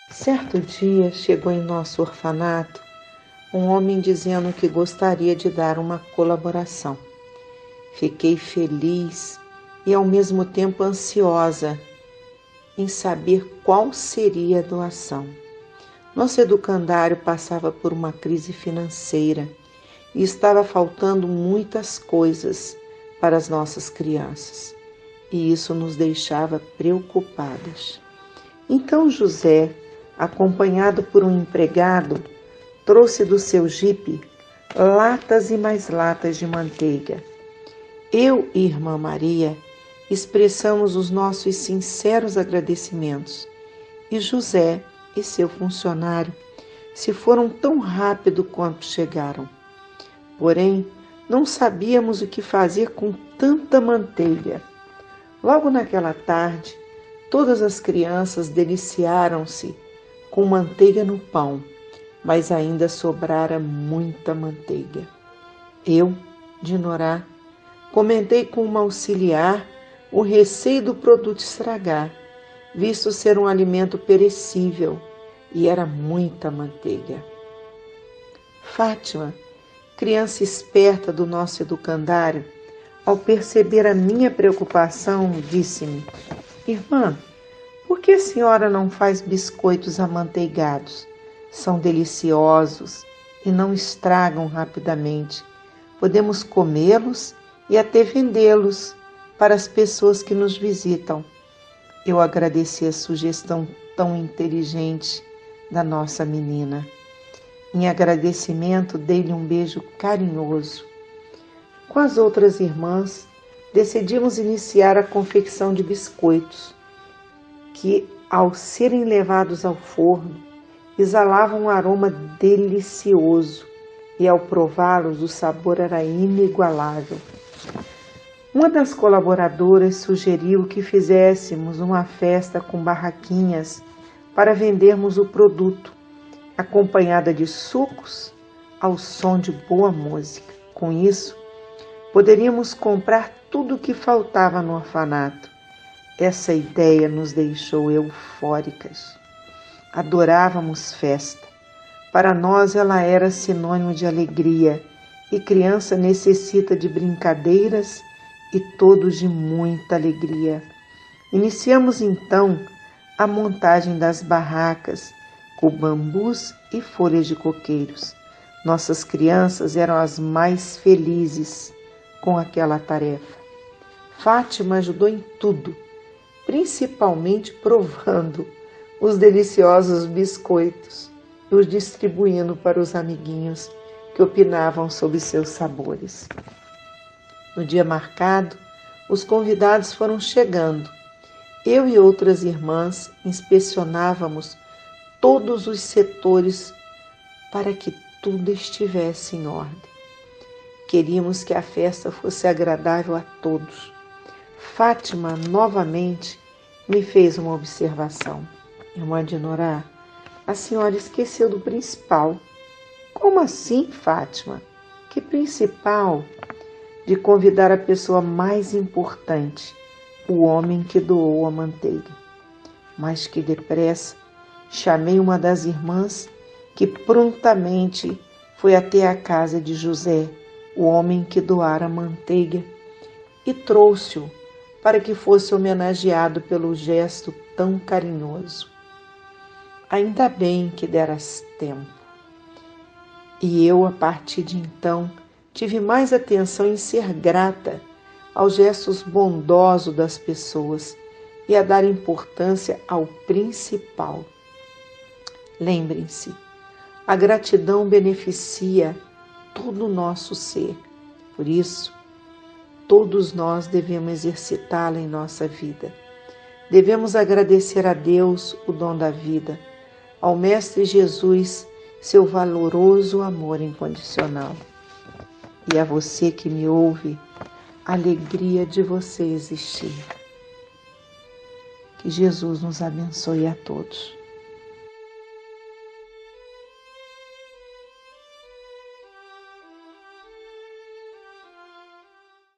Certo dia chegou em nosso orfanato um homem dizendo que gostaria de dar uma colaboração. Fiquei feliz e ao mesmo tempo ansiosa em saber qual seria a doação. Nosso educandário passava por uma crise financeira e estava faltando muitas coisas para as nossas crianças, e isso nos deixava preocupadas. Então José, acompanhado por um empregado, trouxe do seu jipe latas e mais latas de manteiga. Eu e irmã Maria expressamos os nossos sinceros agradecimentos e José e seu funcionário se foram tão rápido quanto chegaram. Porém, não sabíamos o que fazer com tanta manteiga. Logo naquela tarde, todas as crianças deliciaram-se com manteiga no pão, mas ainda sobrara muita manteiga. Eu, Dinorá, comentei com uma auxiliar o receio do produto estragar, visto ser um alimento perecível, e era muita manteiga. Fátima, criança esperta do nosso educandário, ao perceber a minha preocupação, disse-me: Irmã, por que a senhora não faz biscoitos amanteigados? São deliciosos e não estragam rapidamente. Podemos comê-los e até vendê-los para as pessoas que nos visitam. Eu agradeci a sugestão tão inteligente da nossa menina. Em agradecimento, dei-lhe um beijo carinhoso. Com as outras irmãs, decidimos iniciar a confecção de biscoitos, que, ao serem levados ao forno, exalavam um aroma delicioso e, ao prová-los, o sabor era inigualável. Uma das colaboradoras sugeriu que fizéssemos uma festa com barraquinhas para vendermos o produto, acompanhada de sucos ao som de boa música. Com isso, poderíamos comprar tudo o que faltava no orfanato. Essa ideia nos deixou eufóricas. Adorávamos festa. Para nós ela era sinônimo de alegria, e criança necessita de brincadeiras e todos de muita alegria. Iniciamos então a montagem das barracas com bambus e folhas de coqueiros. Nossas crianças eram as mais felizes com aquela tarefa. Fátima ajudou em tudo, principalmente provando os deliciosos biscoitos e os distribuindo para os amiguinhos que opinavam sobre seus sabores. No dia marcado, os convidados foram chegando. Eu e outras irmãs inspecionávamos todos os setores para que tudo estivesse em ordem. Queríamos que a festa fosse agradável a todos. Fátima novamente me fez uma observação. Irmã Dinorá, a senhora esqueceu do principal. Como assim, Fátima? Que principal? De convidar a pessoa mais importante, o homem que doou a manteiga. Mas que depressa chamei uma das irmãs que prontamente foi até a casa de José, o homem que doara a manteiga, e trouxe-o para que fosse homenageado pelo gesto tão carinhoso. Ainda bem que deras tempo. E eu, a partir de então, tive mais atenção em ser grata aos gestos bondosos das pessoas e a dar importância ao principal. Lembrem-se, a gratidão beneficia todo o nosso ser. Por isso, todos nós devemos exercitá-la em nossa vida. Devemos agradecer a Deus, o dom da vida, ao Mestre Jesus, seu valoroso amor incondicional. E a você que me ouve, a alegria de você existir. Que Jesus nos abençoe a todos.